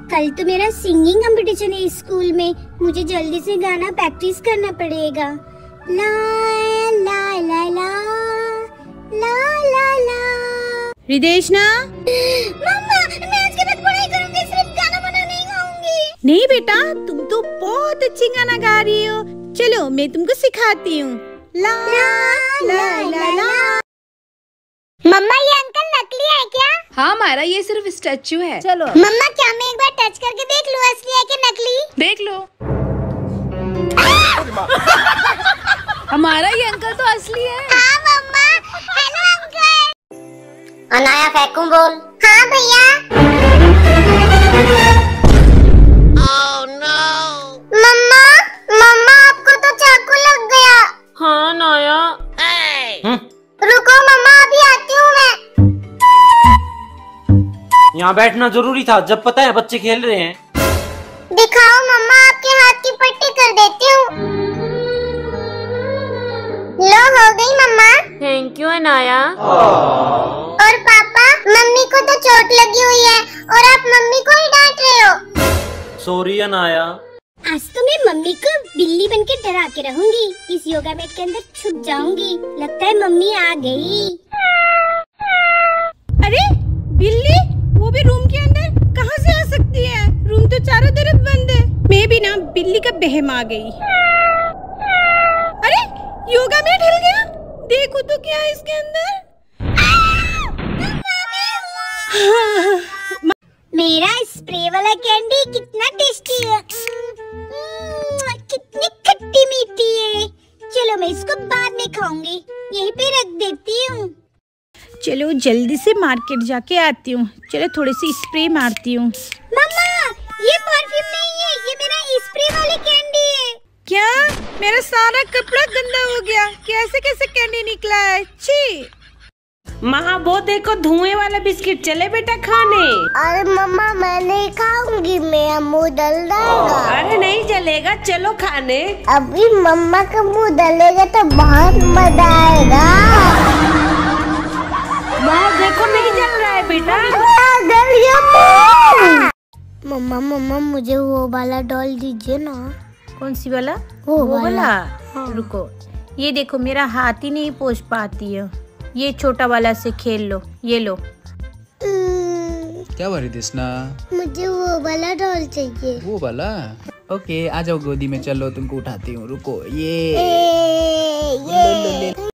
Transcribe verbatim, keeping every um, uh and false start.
कल तो मेरा सिंगिंग कंपटीशन है स्कूल में, मुझे जल्दी से गाना प्रैक्टिस करना पड़ेगा। ला ला ला ला ला ला ला। रिदेशना, मम्मा मैं आज के बाद पढ़ाई करूंगी, सिर्फ गाना बना नहीं गाऊंगी। नहीं बेटा, तुम तो बहुत अच्छी गाना गा रही हो। चलो मैं तुमको सिखाती हूँ। ला ला ला ला। मम्मा ये अंकल नकली है क्या? हाँ मायरा, ये सिर्फ स्टैचू है। चलो मम्मा क्या मैं एक बार टच करके देख लूं असली है कि नकली? देख लो। हमारा ये अंकल तो असली है। हाँ मम्मा। Hello uncle. अनाया फेंकूं बोल। हाँ भैया। oh, no. मम्मा मम्मा आपको तो चाकू लग गया। हाँ नाया। हम्म? रुको मम्मा अभी आती हूँ मैं। यहाँ बैठना जरूरी था जब पता है बच्चे खेल रहे हैं। दिखाओ मम्मा, आपके हाथ की पट्टी कर देती हूँ। लो हो गई मम्मा। Thank you Anaya. और पापा, मम्मी को तो चोट लगी हुई है और आप मम्मी को ही डांट रहे हो। सॉरी अनाया। आज तो मैं मम्मी को बिल्ली बनके डरा के रहूंगी। इस योगा मैट के अंदर छुप जाऊंगी। लगता है मम्मी आ गई। अरे बिल्ली, वो भी रूम के अंदर कहाँ से आ सकती है? रूम तो चारों तरफ बंद है। मैं भी ना बिल्ली का बहम आ गई। अरे योगा मैट हिल गया, देखो तो क्या है इसके अंदर। मेरा स्प्रे वाला कैंडी कितना टेस्टी है, कितनी खट्टी मीठी है। चलो मैं इसको बाद में खाऊंगी, यहीं पे रख देती हूँ। चलो जल्दी से मार्केट जाके आती हूँ। चलो थोड़ी सी स्प्रे मारती हूँ। मम्मा ये परफ्यूम नहीं है, ये मेरा स्प्रे वाली कैंडी है। क्या? मेरा सारा कपड़ा गंदा हो गया। कैसे कैसे कैंडी निकला है? छी। माँ वो देखो धुएं वाला बिस्किट, चले बेटा खाने। अरे मम्मा मैं नहीं खाऊंगी, मेरा मुंह जल जाएगा। अरे नहीं जलेगा, चलो खाने। अभी मम्मा का मुंह जलेगा तो बहुत मजा आएगा। माँ देखो नहीं जल रहा है बेटा। मम्मा मम्मा मुझे वो वाला डॉल दीजिए ना। कौन सी वाला? वो वो वाला। हाँ। रुको, ये देखो मेरा हाथ ही नहीं पहुंच पाती है। ये छोटा वाला से खेल लो। ये लो। क्या बारी दिसना? मुझे वो वाला डॉल चाहिए। वो वाला? ओके आ जाओ गोदी में, चलो तुमको उठाती हूँ। रुको ये, ए, ये।